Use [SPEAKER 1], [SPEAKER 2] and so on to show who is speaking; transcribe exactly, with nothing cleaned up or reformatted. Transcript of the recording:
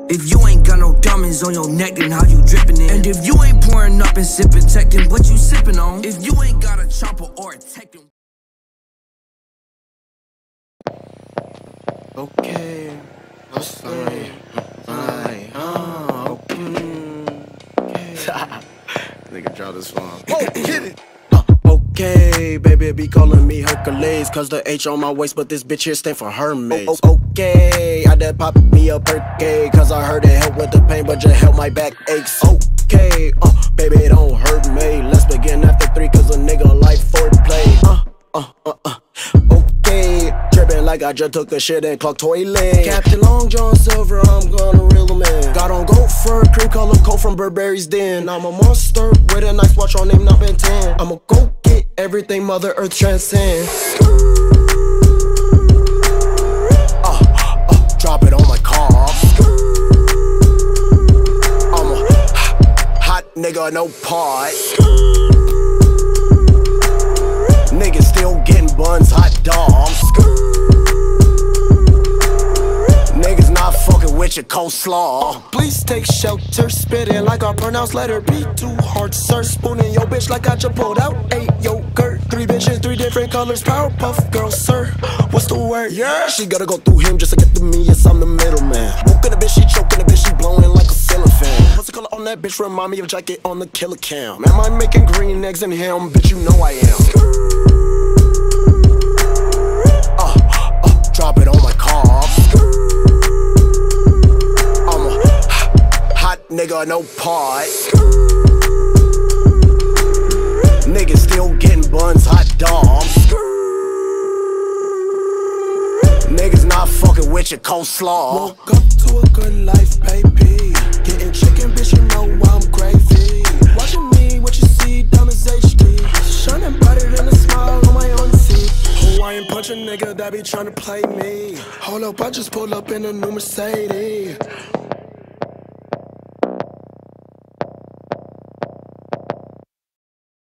[SPEAKER 1] If you ain't got no diamonds on your neck, then how you drippin' in? And if you ain't pouring up and sippin' Tekken, what you sippin' on? If you ain't got a chopper or a Tekken.
[SPEAKER 2] Okay, okay, fine, oh, okay. Nigga drop this phone. Oh, get it! Okay, baby be calling me Hercules, cause the H on my waist, but this bitch here stand for Hermes. Oh, oh, okay, I done pop me a Perky, cause I heard it help with the pain, but just help my back aches. Okay, uh, baby don't hurt me. Let's begin after three, cause a nigga like foreplay. Uh, uh, uh, uh, okay, trippin' like I just took a shit and clocked toilet. Captain Long John Silver, I'm gonna reel him in. Got on goat fur, cream color coat from Burberry's Den. I'm a monster with a nice watch on name, not Ben ten. I'ma go get everything Mother Earth transcends. Uh, uh, drop it on my car. I'm a hot nigga, no part. Niggas still getting buns, hot dogs. Niggas not fucking with your coleslaw. Please take shelter, spitting like our pronounced letter B. Too hard, sir. Spooning your bitch like I just pulled out eight yogurt. Three bitches, three different colors. Powerpuff girl, sir. What's the word? Yeah. She gotta go through him just to get to me. Yes, I'm the middleman. Woken a bitch, she choking a bitch, she blowing like a ceiling fan. What's the color on that bitch? Remind me of a jacket on the killer cam. Am I making green eggs and ham? Bitch, you know I am. Uh, uh, drop it on my car. I'm a hot nigga, no part. Niggas still getting buns, hot dogs. Niggas not fucking with your coleslaw. Woke up to a good life, baby. Getting chicken, bitch, you know I'm gravy. Watching me, what you see, diamonds H D. Shining brighter than a smile on my own teeth. Hawaiian punch a nigga that be tryna play me. Hold up, I just pulled up in a new Mercedes.